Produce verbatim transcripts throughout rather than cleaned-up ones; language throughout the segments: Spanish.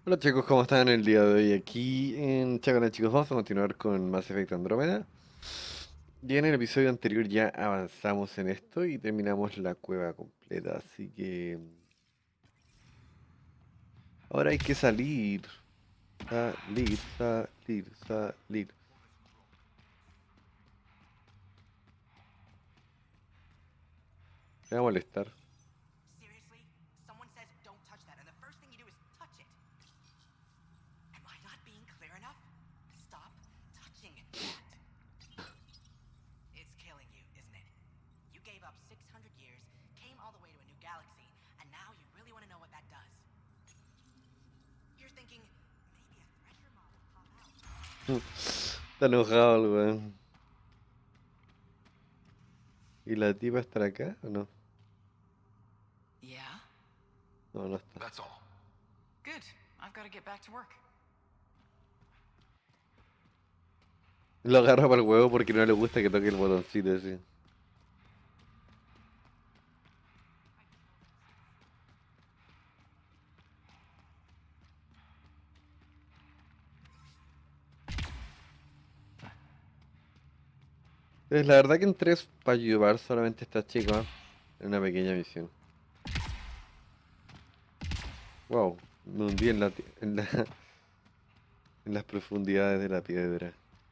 Hola chicos, ¿cómo están el día de hoy? Aquí en Chacanes chicos, vamos a continuar con Mass Effect Andrómeda. Ya en el episodio anterior ya avanzamos en esto y terminamos la cueva completa, así que ahora hay que salir, salir, salir, salir. Me va a molestar. Seriously? Someone says don't touch that, and the first thing you do is touch it. Am I not being clear enough? Stop touching that. It's killing you, isn't it? You gave up six hundred years, came all the way to a new galaxy, and now you really want to know what that does. You're thinking, maybe a Thresher mod will pop out. Está enojado el weón. ¿Y la tipa estará acá o no? Yeah? No, no está. That's all. Good. I've got to get back to work. Lo agarra para el huevo porque no le gusta que toque el botoncito ese. Pues la verdad que entré para ayudar solamente a esta chica en una pequeña misión. Wow, me hundí en la, ti- en la, en las profundidades de la piedra.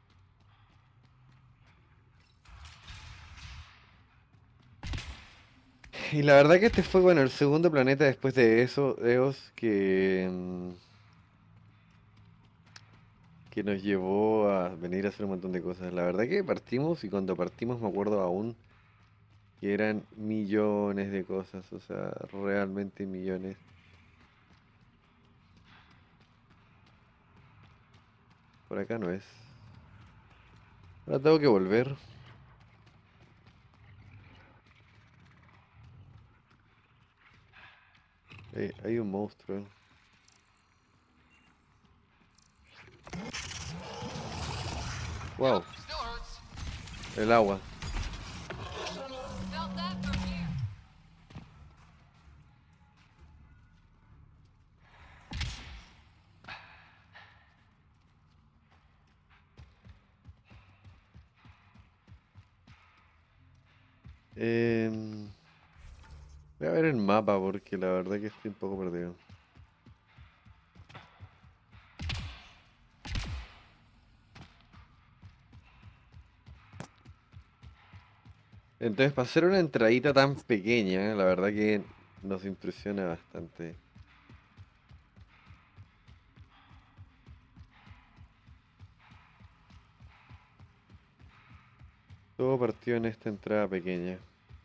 Y la verdad que este fue, bueno, el segundo planeta después de eso, Eos, que, mm, que nos llevó a venir a hacer un montón de cosas. La verdad que partimos y cuando partimos me acuerdo aún que eran millones de cosas, o sea, realmente millones. Por acá no es. Ahora tengo que volver. Hay, hay un monstruo. Wow, Still hurts. el agua. Felt that from here. Em, Voy a ver el mapa porque la verdad que estoy un poco perdido. Entonces, para hacer una entradita tan pequeña, la verdad que nos impresiona bastante. Todo partió en esta entrada pequeña.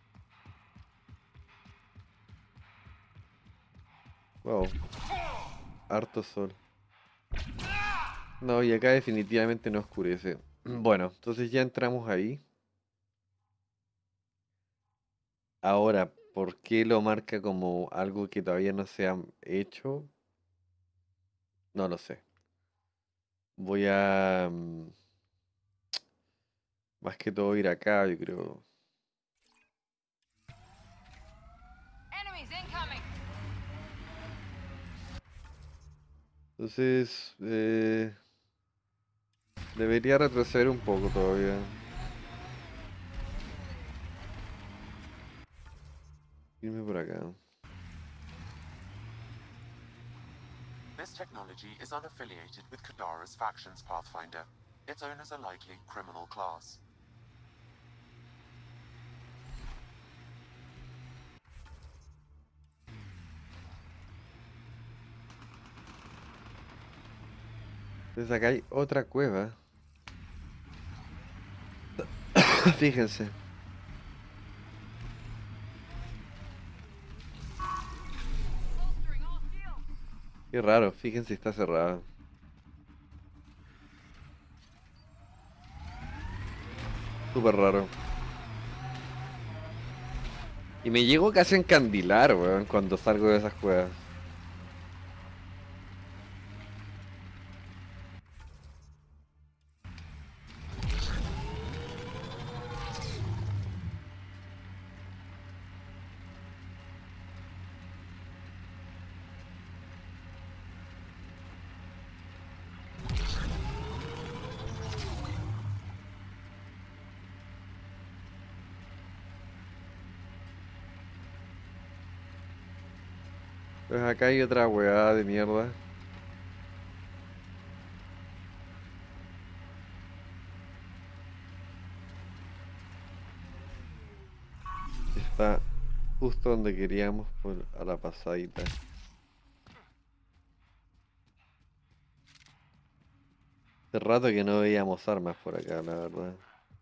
Wow, harto sol. No, y acá definitivamente no oscurece. Bueno, entonces ya entramos ahí. Ahora, ¿por qué lo marca como algo que todavía no se ha hecho? No lo sé. Voy a, mm, más que todo ir acá, yo creo. Enemies incoming. Entonces, eh, debería retroceder un poco todavía. Irme por acá. This technology is unaffiliated with Kadara's factions, Pathfinder. Its owners are likely criminal class. Entonces acá hay otra cueva. Fíjense. Bolstering all shields. Qué raro, fíjense, está cerrada. Súper raro. Y me llego casi a encandilar, weón, cuando salgo de esas cuevas. Pues acá hay otra weá de mierda. Está justo donde queríamos por a la pasadita. Hace rato que no veíamos armas por acá, la verdad.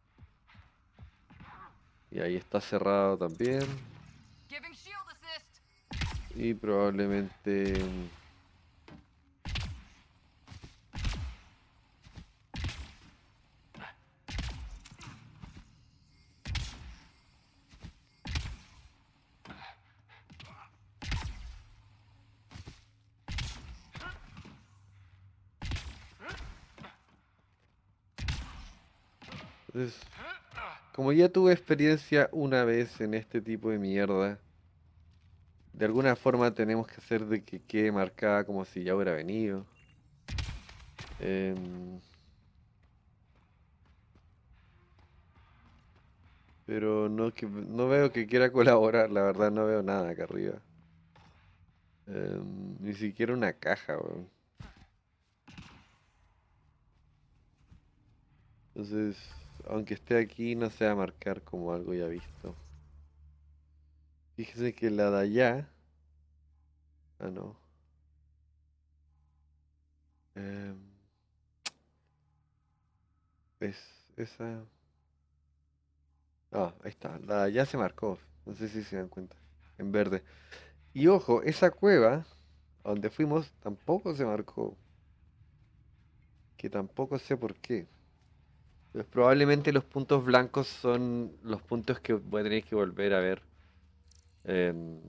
Y ahí está cerrado también. Giving shield assist. Y probablemente... Entonces, como ya tuve experiencia una vez en este tipo de mierda, de alguna forma tenemos que hacer de que quede marcada como si ya hubiera venido. Em, pero no, que, no veo que quiera colaborar, la verdad no veo nada acá arriba. Em, ni siquiera una caja, weón. Entonces, aunque esté aquí, no se va a marcar como algo ya visto. Fíjese que la de allá... Ah, no. Em, es esa... Ah, ahí está. La de allá se marcó. No sé si se dan cuenta. En verde. Y ojo, esa cueva a donde fuimos tampoco se marcó. Que tampoco sé por qué. Pues probablemente los puntos blancos son los puntos que voy a tener que volver a ver. em,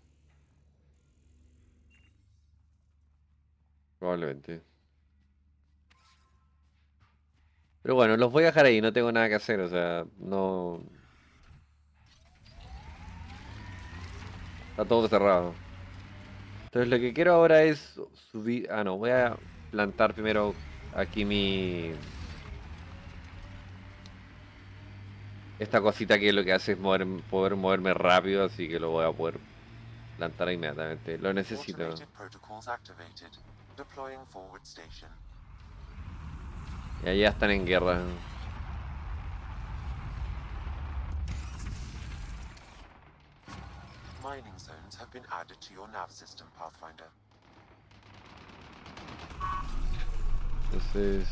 probablemente. Pero bueno, los voy a dejar ahí, no tengo nada que hacer, o sea, no... Está todo cerrado. Entonces lo que quiero ahora es subir... Ah, no, voy a plantar primero aquí mi... Esta cosita que lo que hace es mover, poder moverme rápido, así que lo voy a poder plantar inmediatamente. Lo necesito. Automated protocols activated. Deploying forward station. Y allá están en guerra. Mining zones have been added to your nav system, Pathfinder. Entonces...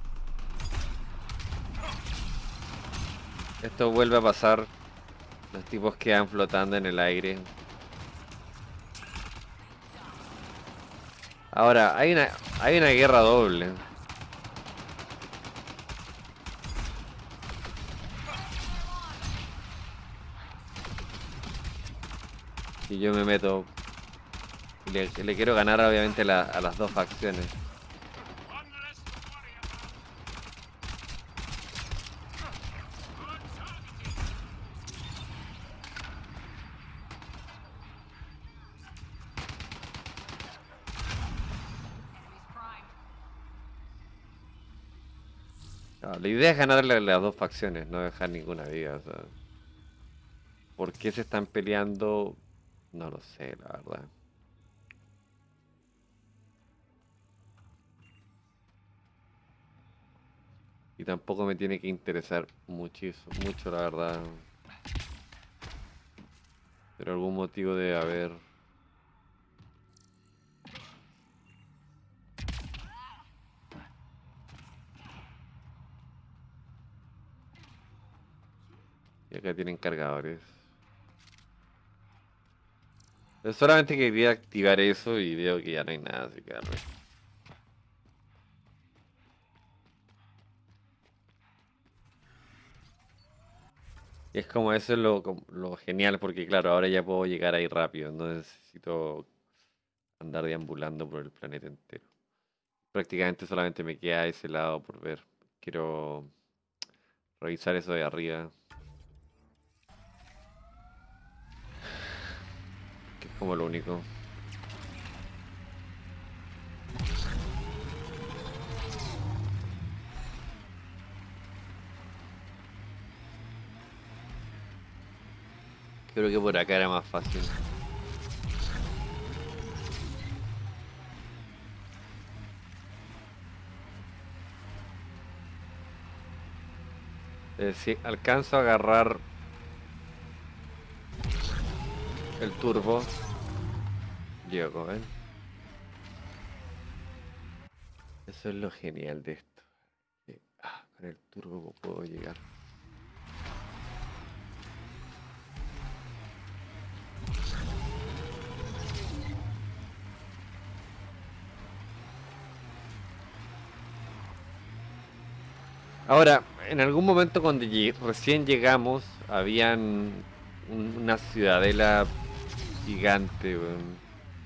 Esto vuelve a pasar. Los tipos quedan flotando en el aire. Ahora, hay una, hay una guerra doble. Y yo me meto. Y le, le quiero ganar obviamente la- a las dos facciones. Enemies primed. No, la idea es ganarle a las dos facciones, no dejar ninguna vida. O sea, ¿por qué se están peleando? No lo sé, la verdad. Y tampoco me tiene que interesar muchísimo, mucho, la verdad. Pero algún motivo debe haber. Y acá tienen cargadores. Pero solamente quería activar eso y veo que ya no hay nada, así que arre. Y es como eso es lo, como- lo genial, porque claro, ahora ya puedo llegar ahí rápido, no necesito andar deambulando por el planeta entero. Prácticamente solamente me queda ese lado por ver. Quiero revisar eso de arriba, que es como lo único. Creo que por acá era más fácil. Eh, si alcanzo a agarrar el turbo, llego, ¿ven? Eso es lo genial de esto. Que, ah, con el turbo puedo llegar. Ahora, en algún momento cuando lle- recién llegamos, habían un- una ciudadela gigante, weón.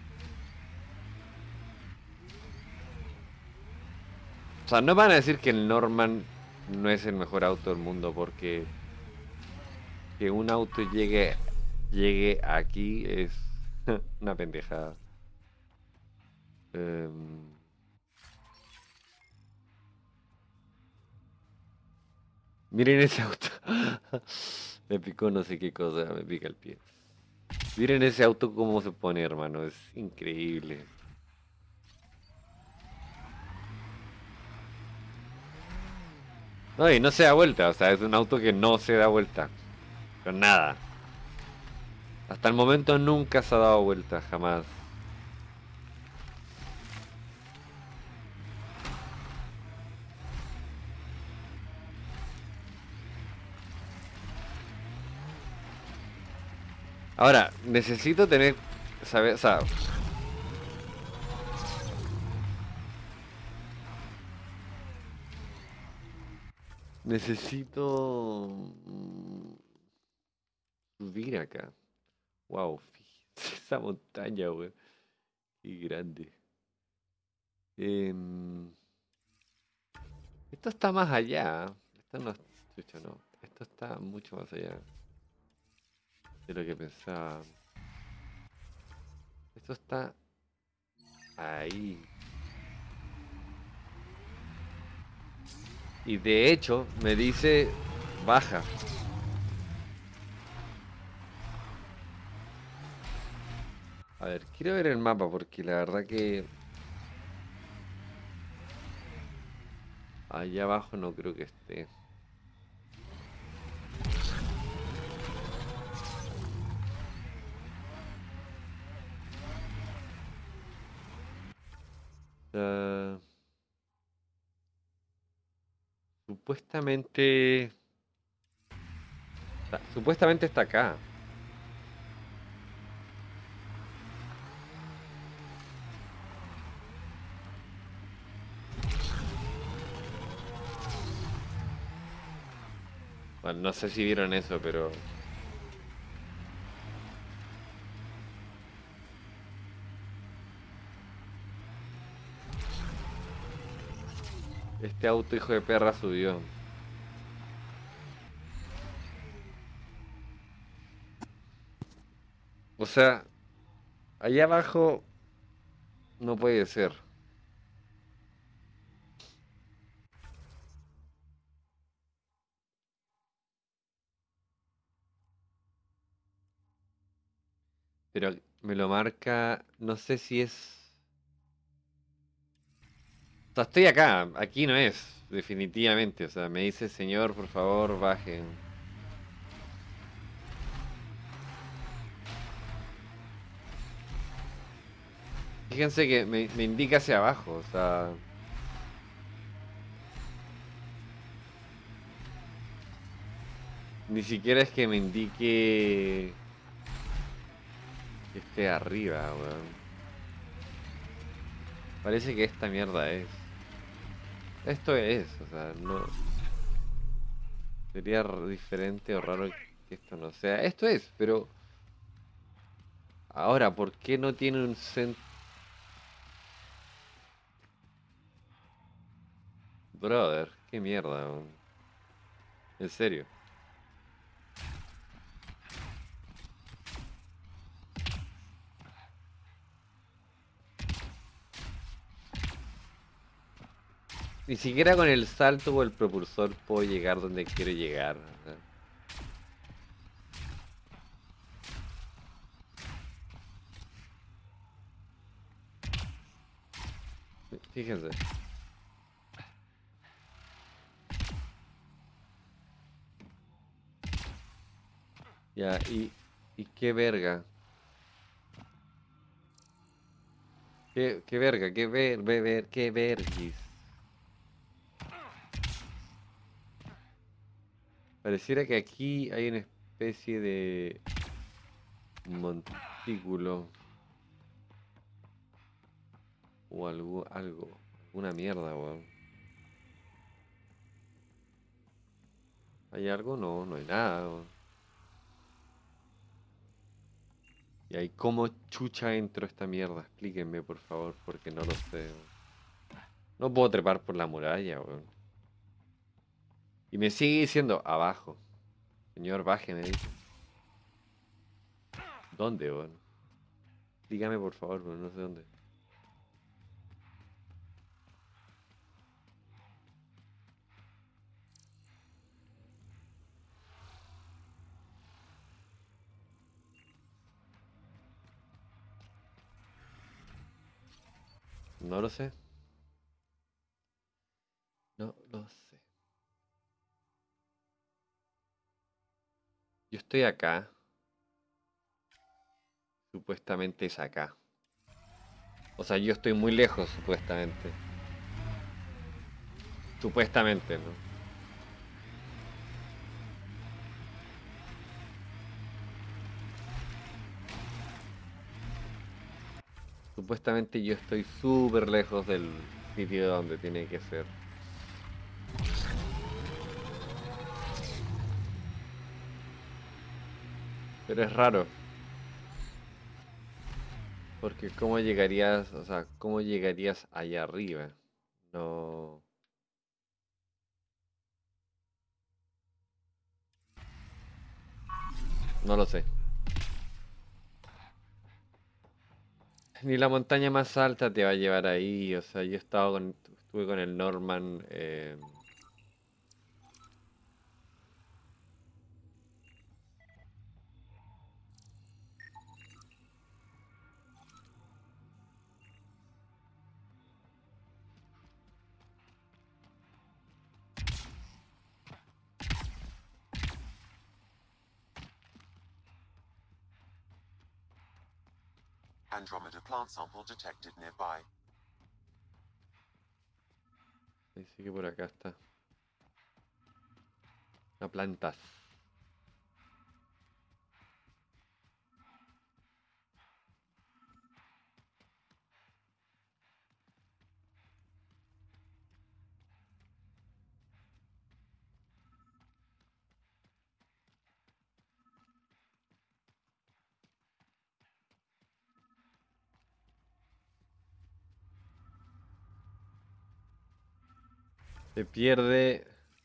O sea, no van a decir que el Norman no es el mejor auto del mundo, porque que un auto llegue, llegue aquí es una pendejada. Em, miren ese auto. Me picó no sé qué cosa, me pica el pie. Miren ese auto cómo se pone, hermano, es increíble. No, y no se da vuelta, o sea, es un auto que no se da vuelta. Con nada. Hasta el momento nunca se ha dado vuelta, jamás. Ahora, necesito tener, saber, o sea, necesito mm, subir acá. Wow, fíjense esa montaña, weón. Qué grande. Em, esto está más allá. Esto no, chucha, no. Esto está mucho más allá de lo que pensaba. Esto está ahí. Y de hecho me dice baja. A ver, quiero ver el mapa porque la verdad que allá abajo no creo que esté. Ah, supuestamente... ah, supuestamente está acá. Bueno, no sé si vieron eso, pero... Este auto hijo de perra subió. O sea, allá abajo no puede ser. Pero me lo marca... No sé si es... O sea, estoy acá. Aquí no es. Definitivamente. O sea, me dice, señor, por favor, bajen. Fíjense que me, me indica hacia abajo. O sea... Ni siquiera es que me indique que esté arriba, weón. Parece que esta mierda es. Esto es, o sea, no. Sería r- diferente o raro que esto no sea. Esto es, pero. Ahora, ¿por qué no tiene un centro? Brother, qué mierda, weón. En serio. Ni siquiera con el salto o el propulsor puedo llegar donde quiero llegar. O sea, fíjense. Ya, y, y qué verga. Qué, qué verga, qué ver, ver, ver, qué vergis. Pareciera que aquí hay una especie de montículo. O algo, algo. Alguna mierda, weón. ¿Hay algo? No, no hay nada, weón. Y ahí, ¿cómo chucha entro a esta mierda? Explíquenme, por favor, porque no lo sé, weón. No puedo trepar por la muralla, weón. Y me sigue diciendo, abajo. Señor, baje, me dice. ¿Dónde, weón? Dígame, por favor, pero no sé dónde. No lo sé. No lo sé. Yo estoy acá. Supuestamente es acá. O sea, yo estoy muy lejos, supuestamente. Supuestamente, ¿no? Supuestamente yo estoy súper lejos del sitio donde tiene que ser. Pero es raro. Porque ¿cómo llegarías, o sea, cómo llegarías allá arriba? No, no lo sé. Ni la montaña más alta te va a llevar ahí. O sea, yo he estado con, estuve con el Norman. eh, Andromeda plant sample detected nearby. Así que por acá está. Una plantas. Se pierde.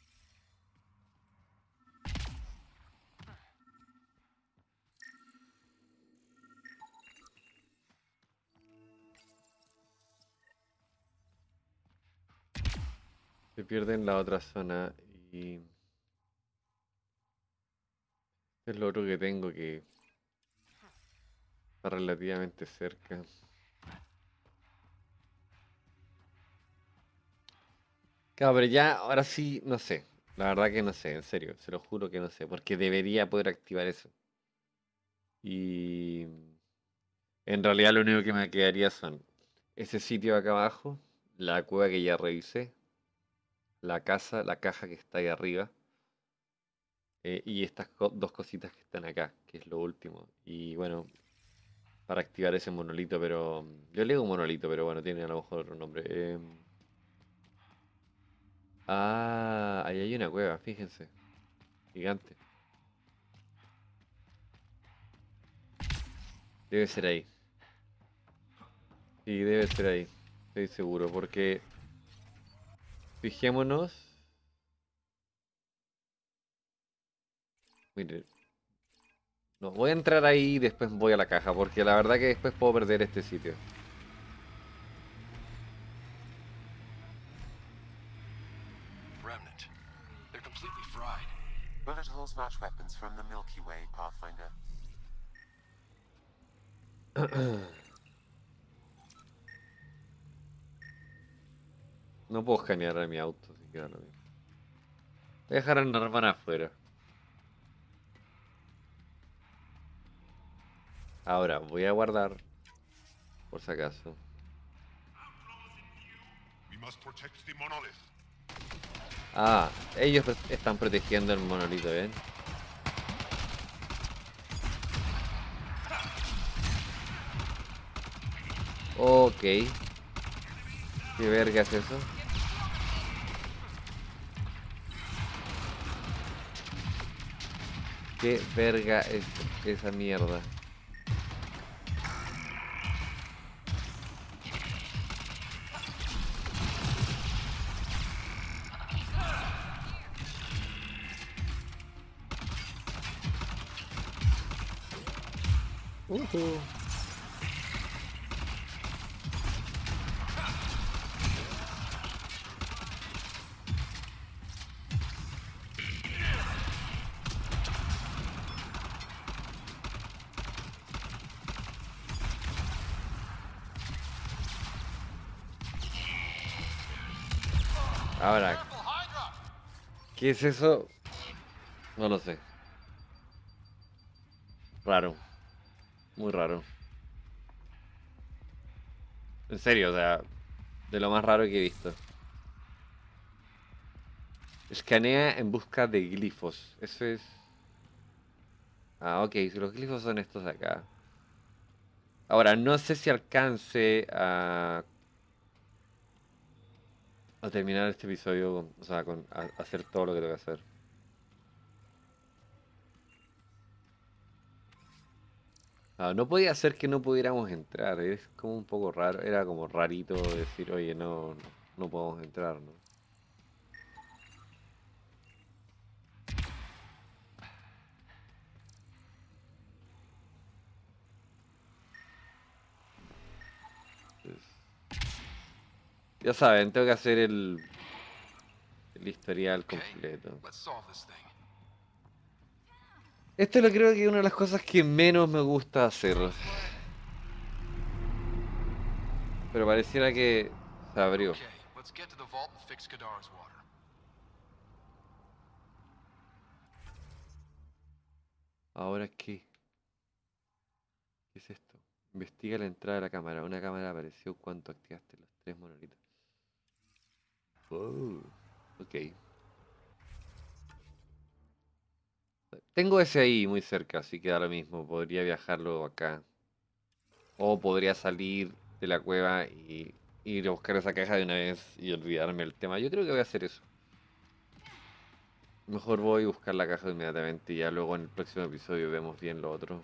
Se pierde en la otra zona. Y es lo otro que tengo que está relativamente cerca. Claro, pero ya, ahora sí, no sé. La verdad que no sé, en serio, se lo juro que no sé, porque debería poder activar eso. Y en realidad lo único que me quedaría son ese sitio de acá abajo, la cueva que ya revisé, la casa, la caja que está ahí arriba, eh, y estas co- dos cositas que están acá, que es lo último. Y bueno, para activar ese monolito, pero yo le digo monolito, pero bueno, tiene a lo mejor otro nombre. Em, ah, ahí hay una cueva, fíjense, gigante. Debe ser ahí. Sí, debe ser ahí. Estoy seguro, porque fijémonos. Mire, no, voy a entrar ahí y después voy a la caja, porque la verdad que después puedo perder este sitio. Remnant. They're completely fried. Bullet holes match weapons from the Milky Way, Pathfinder. No puedo escanear a mi auto, así que da lo mismo. Voy a dejar a Norman afuera. Ahora voy a guardar por si acaso. We must protect the monolith. Ah, ellos pro- están protegiendo el monolito, ¿ven? Ok. ¿Qué verga es eso? ¿Qué verga es esa mierda? Ujú. Ahora, Careful, Hydra! ¿qué es eso? No lo sé. Raro. Muy raro. En serio, o sea, de lo más raro que he visto. Escanea en busca de glifos. Eso es... Ah, ok, si los glifos son estos de acá. Ahora, no sé si alcance a, a terminar este episodio, con- o sea, con a- a hacer todo lo que tengo que hacer. Ah, no podía ser que no pudiéramos entrar, es como un poco raro, era como rarito decir, oye, no, no, no podemos entrar, ¿no? Entonces, ya saben, tengo que hacer el, el historial Okay, completo. let's solve this thing. Esto lo creo que es una de las cosas que menos me gusta hacer. Pero pareciera que se abrió. Okay, let's get to the vault and fix Kadara's water. ¿Ahora qué? ¿Qué es esto? Investiga la entrada de la cámara. Una cámara apareció cuando activaste los tres monolitos. Oh, ok. Tengo ese ahí muy cerca, así que da lo mismo. Podría viajarlo acá. O podría salir de la cueva y ir a buscar esa caja de una vez y olvidarme el tema. Yo creo que voy a hacer eso. Mejor voy a buscar la caja inmediatamente y ya luego en el próximo episodio vemos bien lo otro.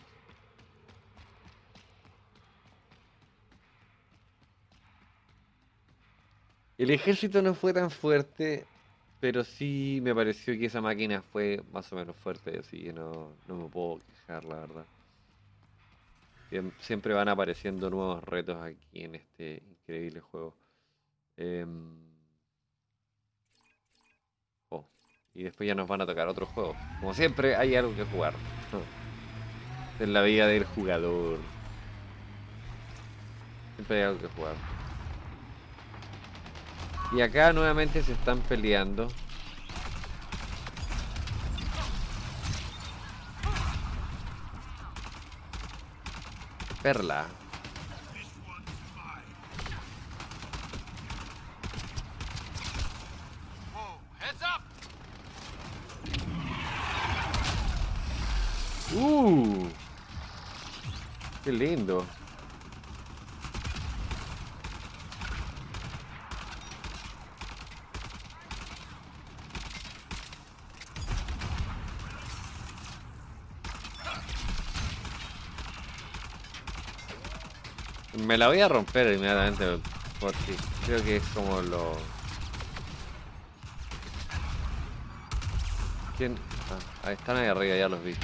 El ejército no fue tan fuerte, pero sí me pareció que esa máquina fue más o menos fuerte, así que no, no me puedo quejar, la verdad. Siem- Siempre van apareciendo nuevos retos aquí en este increíble juego. Em, oh, y después ya nos van a tocar otros juegos. Como siempre, hay algo que jugar. En la vida del jugador. Siempre hay algo que jugar. Y acá nuevamente se están peleando. Perla. Whoa, heads up! Uh, qué lindo. Me la voy a romper inmediatamente porque creo que es como lo... ¿Quién? Ah, ahí están ahí arriba, ya los vi.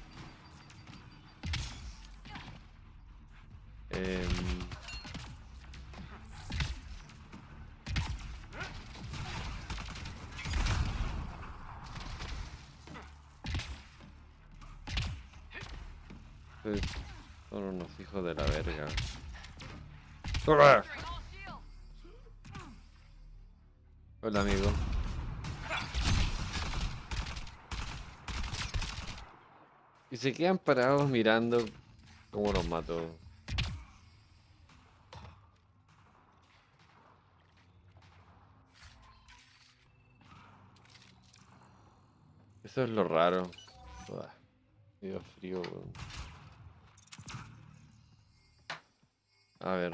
Em, pues, son unos hijos de la verga. ¡Hola! Entering all shields. Hola, amigo. Y se quedan parados mirando ¿Cómo los mató? Eso es lo raro. Uah, me dio frío, weón. A ver.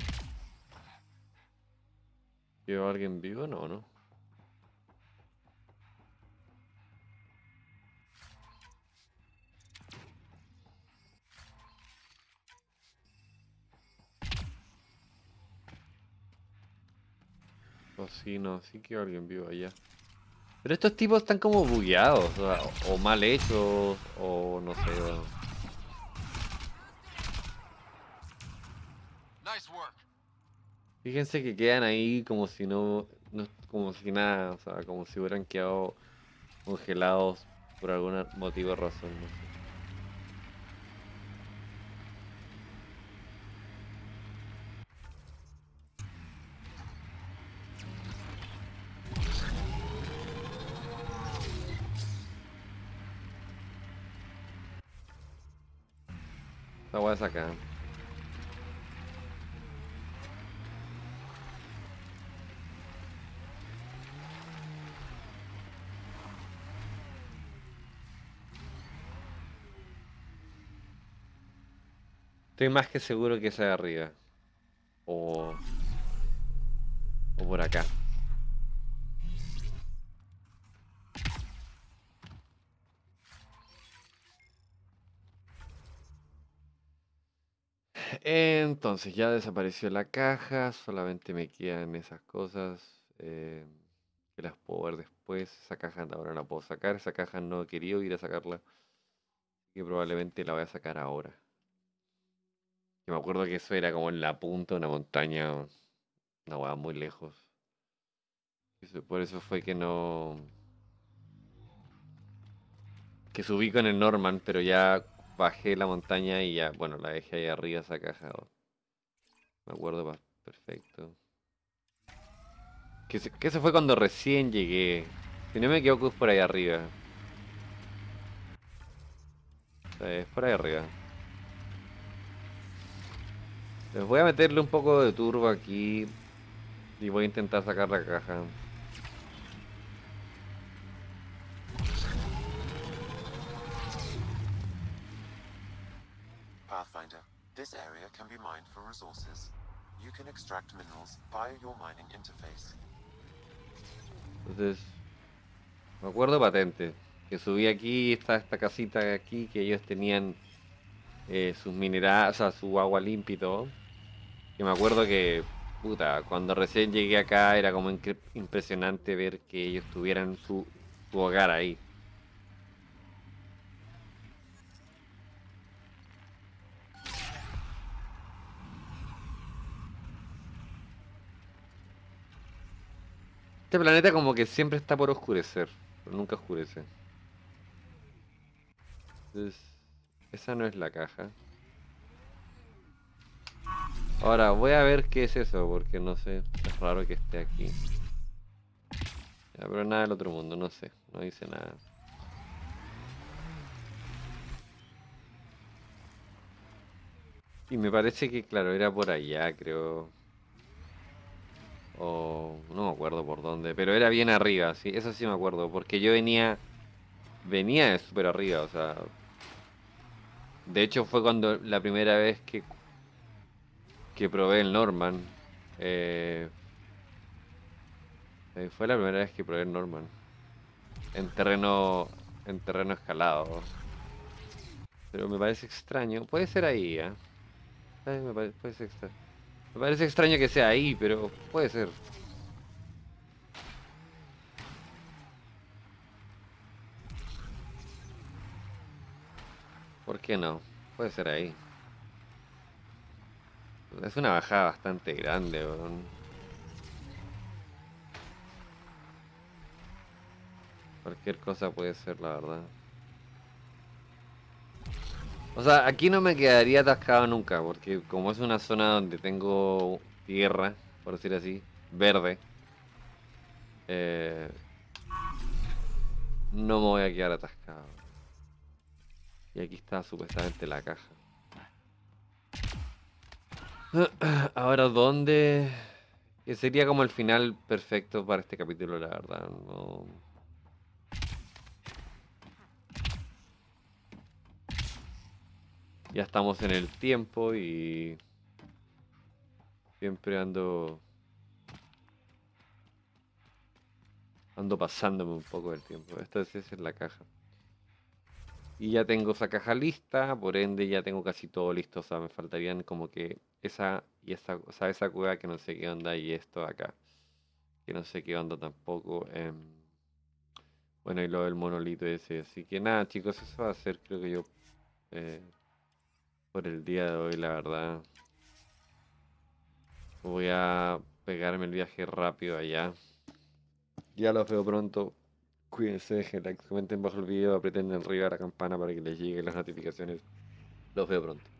¿Quedó alguien vivo? No, no. Oh, sí, no, sí quedó alguien vivo allá. Pero estos tipos están como bugueados, o, sea, o mal hechos, o no sé. Bueno. Nice work. Fíjense que quedan ahí como si no, no, como si nada, o sea, como si hubieran quedado congelados por algún motivo o razón, no sé. La voy a sacar. Estoy más que seguro que esa de arriba. O... O por acá. Entonces ya desapareció la caja, solamente me quedan esas cosas eh, que las puedo ver después. Esa caja ahora no la puedo sacar, esa caja no he querido ir a sacarla, que probablemente la voy a sacar ahora. Yo me acuerdo que eso era como en la punta de una montaña, una hueá muy lejos. Eso- Por eso fue que no... que subí con el Norman, pero ya bajé la montaña y ya, bueno, la dejé ahí arriba esa caja. Me acuerdo pa- perfecto. Que, se- que eso fue cuando recién llegué. Si no me equivoco es por ahí arriba. O sea, es por ahí arriba. Les voy a meterle un poco de turbo aquí. Y voy a intentar sacar la caja. Pathfinder, this area can be mined for resources. You can extract minerals via your mining interface. Entonces, me acuerdo patente. Que subí aquí, está esta casita de aquí, que ellos tenían eh, sus minerales, o sea, su agua limpia y todo. Que me acuerdo que, puta, cuando recién llegué acá era como incre- impresionante ver que ellos tuvieran su, su hogar ahí. Este planeta como que siempre está por oscurecer, pero nunca oscurece. Entonces, esa no es la caja. Ahora, voy a ver qué es eso, porque no sé, es raro que esté aquí. Ya, pero nada del otro mundo, no sé, no dice nada. Y me parece que, claro, era por allá, creo. O no me acuerdo por dónde, pero era bien arriba, sí, eso sí me acuerdo, porque yo venía, venía de súper arriba, o sea, de hecho fue cuando la primera vez que, que probé el Norman, eh, eh, fue la primera vez que probé el Norman, en terreno, en terreno escalado, pero me parece extraño, puede ser ahí, ¿eh? Ay, me pare- puede ser extra- me parece extraño que sea ahí, pero puede ser. ¿Por qué no? Puede ser ahí. Es una bajada bastante grande, weón. Cualquier cosa puede ser, la verdad. O sea, aquí no me quedaría atascado nunca, porque como es una zona donde tengo tierra, por decir así, verde, eh, no me voy a quedar atascado. Y aquí está supuestamente la caja. Ahora, ¿dónde? Que sería como el final perfecto para este capítulo, la verdad. No. Ya estamos en el tiempo y siempre ando ando pasándome un poco del tiempo. Esta vez es en la caja. Y ya tengo esa caja lista, por ende ya tengo casi todo listo. O sea, me faltarían como que esa y esa, o sea, esa cueva que no sé qué onda y esto de acá. Que no sé qué onda tampoco. em, Bueno, y lo del monolito ese. Así que nada, chicos, eso va a ser, creo que yo, eh, por el día de hoy, la verdad. Voy a pegarme el viaje rápido allá. Ya los veo pronto. Cuídense, dejen like, comenten bajo el video, aprieten arriba la campana para que les lleguen las notificaciones. Los veo pronto.